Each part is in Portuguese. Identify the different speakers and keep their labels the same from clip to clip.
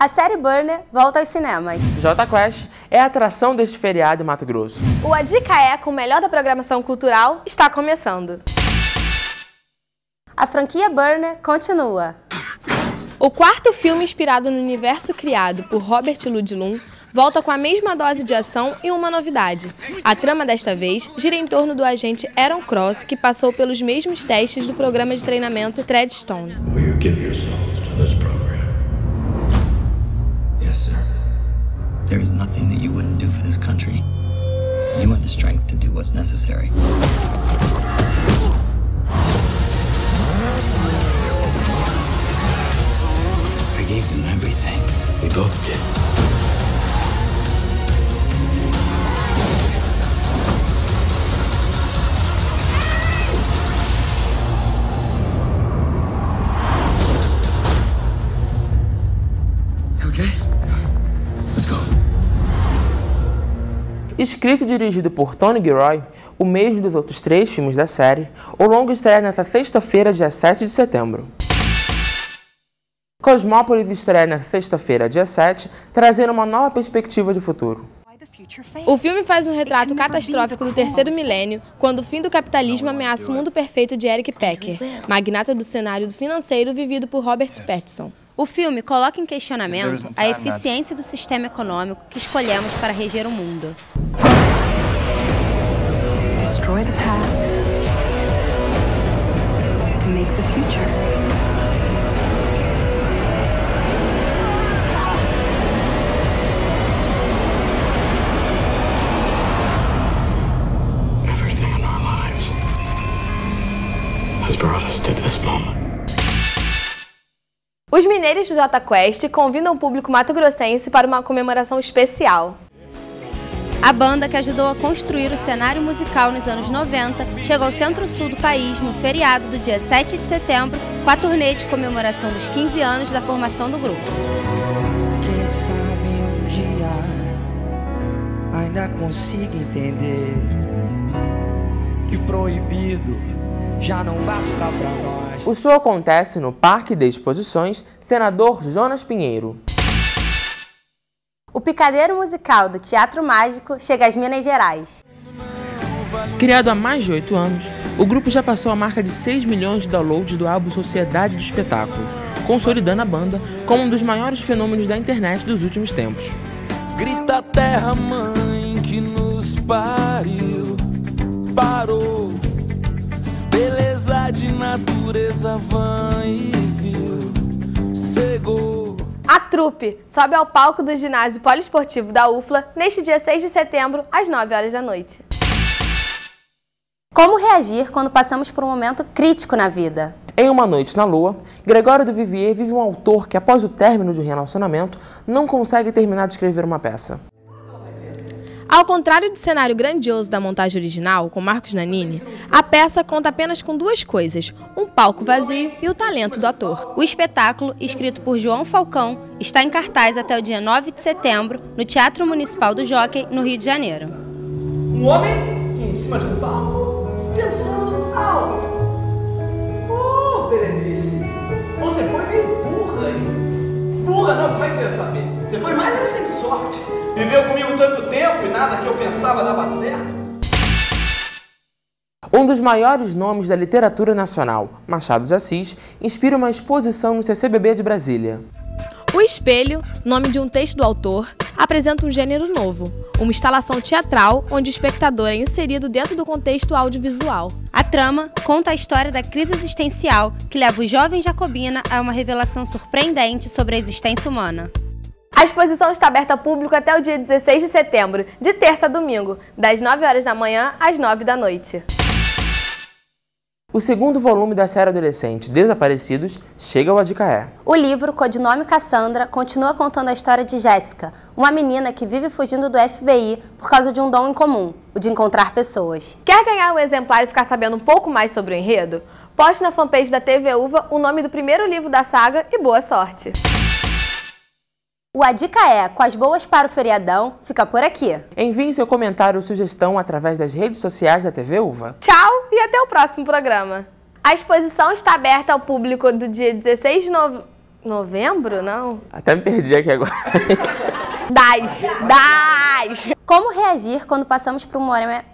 Speaker 1: A série Burner volta aos cinemas.
Speaker 2: Jota Quest é a atração deste feriado em Mato Grosso.
Speaker 3: O A Dica É, com o melhor da programação cultural, está começando.
Speaker 1: A franquia Burner continua.
Speaker 3: O quarto filme inspirado no universo criado por Robert Ludlum volta com a mesma dose de ação e uma novidade. A trama desta vez gira em torno do agente Aaron Cross, que passou pelos mesmos testes do programa de treinamento Treadstone.
Speaker 4: Will you give yourself to this program?
Speaker 5: Yes, sir. There is nothing that you wouldn't do for this country. You have the strength to do what's necessary.
Speaker 4: I gave them everything. We both did.
Speaker 5: Okay? Let's go.
Speaker 2: Escrito e dirigido por Tony Gilroy, o mesmo dos outros 3 filmes da série, o longa estreia nesta sexta-feira, dia 7 de setembro. Cosmópolis estreia nesta sexta-feira, dia 7, trazendo uma nova perspectiva de futuro.
Speaker 3: O filme faz um retrato catastrófico do terceiro milênio, quando o fim do capitalismo ameaça o mundo perfeito de Eric Pecker, magnata do cenário financeiro vivido por Robert Pattinson.
Speaker 1: O filme coloca em questionamento a eficiência do sistema econômico que escolhemos para reger o mundo.
Speaker 6: Destroy the past to make the future.
Speaker 4: Everything in our lives has brought us to this moment.
Speaker 3: Os mineiros do Jota Quest convidam o público mato-grossense para uma comemoração especial.
Speaker 1: A banda, que ajudou a construir o cenário musical nos anos 90, chegou ao centro-sul do país no feriado do dia 7 de setembro, com a turnê de comemoração dos 15 anos da formação do grupo.
Speaker 7: Quem sabe um dia ainda consigo entender que proibido já não basta pra nós.
Speaker 2: O show acontece no Parque de Exposições Senador Jonas Pinheiro.
Speaker 1: O picadeiro musical do Teatro Mágico chega às Minas Gerais.
Speaker 2: Criado há mais de 8 anos, o grupo já passou a marca de 6 milhões de downloads do álbum Sociedade do Espetáculo, consolidando a banda como um dos maiores fenômenos da internet dos últimos tempos.
Speaker 8: Grita a terra, mãe, que nos pariu, parou. Beleza de natureza vã e vil, cegou.
Speaker 3: A trupe sobe ao palco do ginásio poliesportivo da UFLA neste dia 6 de setembro, às 9 horas da noite.
Speaker 1: Como reagir quando passamos por um momento crítico na vida?
Speaker 2: Em Uma Noite na Lua, Gregório do Vivier vive um autor que, após o término de um relacionamento, não consegue terminar de escrever uma peça.
Speaker 3: Ao contrário do cenário grandioso da montagem original, com Marcos Nanini, a peça conta apenas com 2 coisas, um palco vazio e o talento do ator.
Speaker 1: O espetáculo, escrito por João Falcão, está em cartaz até o dia 9 de setembro, no Teatro Municipal do Jockey, no Rio de Janeiro.
Speaker 9: Um homem em cima de um palco, pensando alto. Oh, Berenice, você foi meio burra aí. Burra não, como é que você ia saber? Você foi mais sem sorte. Viveu comigo tanto tempo e nada que eu pensava dava certo.
Speaker 2: Um dos maiores nomes da literatura nacional, Machado de Assis, inspira uma exposição no CCBB de Brasília.
Speaker 3: O Espelho, nome de um texto do autor, apresenta um gênero novo, uma instalação teatral onde o espectador é inserido dentro do contexto audiovisual.
Speaker 1: A trama conta a história da crise existencial que leva o jovem Jacobina a uma revelação surpreendente sobre a existência humana.
Speaker 3: A exposição está aberta ao público até o dia 16 de setembro, de terça a domingo, das 9 horas da manhã às 9 da noite.
Speaker 2: O segundo volume da série adolescente Desaparecidos chega ao A Dica É.
Speaker 1: O livro, codinome Cassandra, continua contando a história de Jéssica, uma menina que vive fugindo do FBI por causa de um dom incomum, o de encontrar pessoas.
Speaker 3: Quer ganhar um exemplar e ficar sabendo um pouco mais sobre o enredo? Poste na fanpage da TV Uva o nome do primeiro livro da saga e boa sorte!
Speaker 1: O A Dica É, com as boas para o feriadão, fica por aqui.
Speaker 2: Envie seu comentário ou sugestão através das redes sociais da TV Uva.
Speaker 3: Tchau e até o próximo programa. A exposição está aberta ao público do dia 16 de novembro. Novembro, não?
Speaker 2: Até me perdi aqui agora.
Speaker 3: 10.
Speaker 1: Como reagir quando passamos por um momento...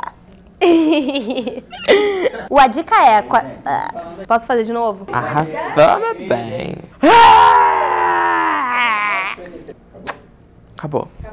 Speaker 1: A dica é...
Speaker 3: Posso fazer de novo?
Speaker 2: Arrasou, meu bem. Acabou.